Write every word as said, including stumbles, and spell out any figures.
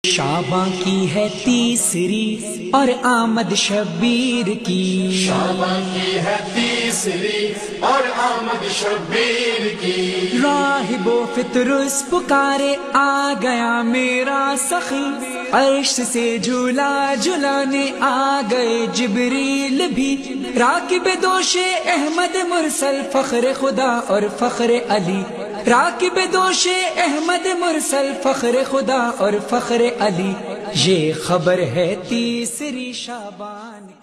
शाबां की है तीसरी और आमद शब्बीर की। शाबां की है तीसरी और आमद शब्बीर की। राहिबो फितरुस पुकारे आ गया मेरा सखी, अर्श से झूला झुलाने आ गए जिब्रील भी। राकिब दोशे अहमद मुरसल फख्र खुदा और फख्र अली। राकिब दोशे अहमद मुरसल फख्र खुदा और फख्र अली। ये खबर है तीसरी शाबान।